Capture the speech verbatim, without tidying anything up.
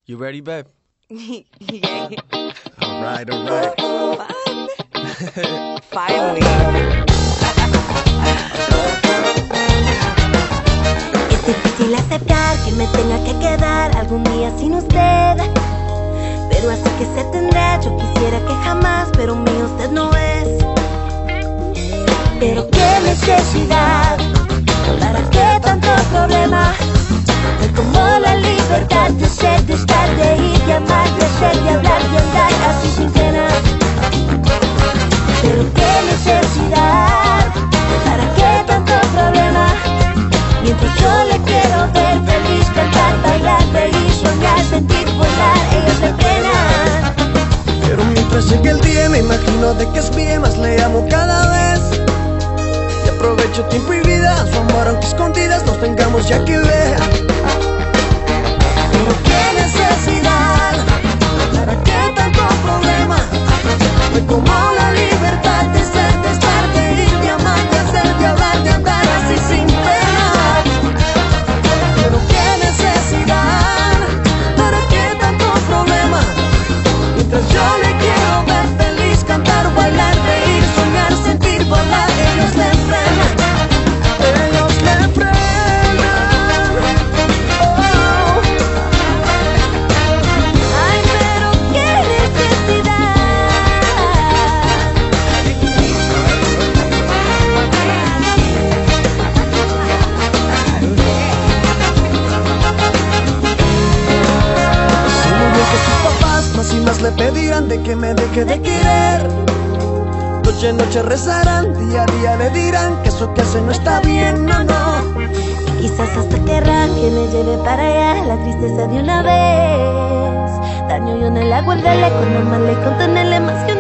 You ready, babe? Yeah. All right, all right. Fun. Finally. Es difícil aceptar que me tenga que quedar algún día sin usted, pero así que se tendrá. Yo quisiera que jamás, pero mío usted no es. Pero qué necesidad, ¿para qué tanto problema? Fue como la libertad de ser, de estar, de ir, de amar, de hacer, de hablar, de andar así sin pena. Pero qué necesidad, ¿para qué tanto problema? Mientras yo le quiero ver feliz, cantar, bailar, reír, soñar, sentir, volar, ellos le frenan. Pero mientras llegue el día me imagino de que es bien, más le amo cada vez. Y aprovecho tiempo y vida, su amor aunque escondidas nos tengamos ya que ver. Pero qué necesidad, ¿para qué tanto problema? Fue como la libertad de ser, de estar, de ir, de amar, de hacer, de hablar, de andar así sin pena. Pero qué necesidad, ¿para qué tanto problema? Mientras yo le quiero ver feliz, cantar, bailar, reír, soñar, sentir, volar, ellos le frenan, ellos le frenan. Oh. Ay, pero qué necesidad. Sé muy bien que sus papás más y más le pedirán de que me deje de querer. Noche a noche rezarán, día a día le dirán que eso que hace no está bien, no, no. Quizás hasta querrá que me lleve para allá la tristeza de una vez. Daño yo no le hago el dele, con normal le contenerle más que